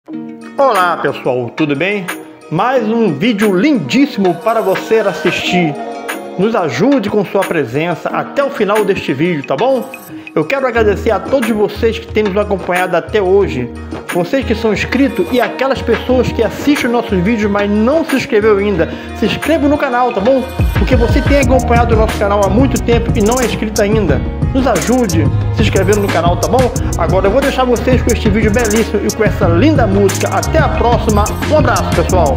Olá pessoal, tudo bem? Mais um vídeo lindíssimo para você assistir. Nos ajude com sua presença até o final deste vídeo, tá bom? Eu quero agradecer a todos vocês que têm nos acompanhado até hoje, vocês que são inscritos e aquelas pessoas que assistem nossos vídeos, mas não se inscreveu ainda. Se inscreva no canal, tá bom? Porque você tem acompanhado o nosso canal há muito tempo e não é inscrito ainda. Nos ajude se inscrevendo no canal, tá bom? Agora eu vou deixar vocês com este vídeo belíssimo e com essa linda música. Até a próxima. Um abraço, pessoal.